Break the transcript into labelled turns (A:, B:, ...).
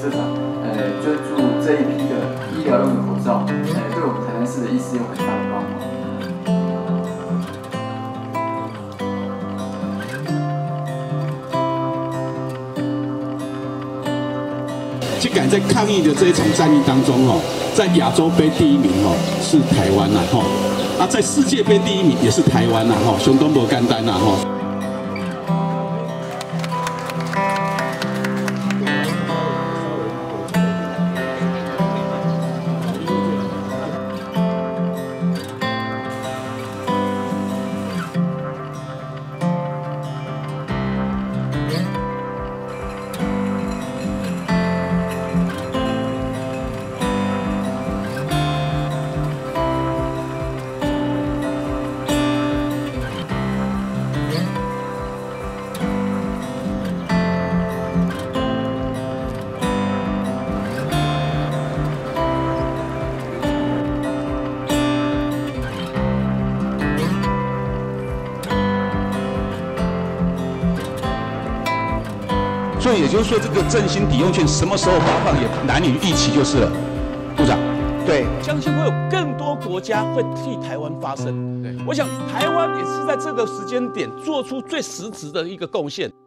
A: 社长，捐助这一批的医疗用的口罩，对我们台南市的医师有很大的帮忙。
B: 去赶在抗疫的这一场战役当中在亚洲杯第1名是台湾在世界杯第1名也是台湾相当不简单所以也就是说，这个振兴抵用券什么时候发放也男女一起就是了，部长。
C: 对，相信会有更多国家会替台湾发声。对，我想台湾也是在这个时间点做出最实质的一个贡献。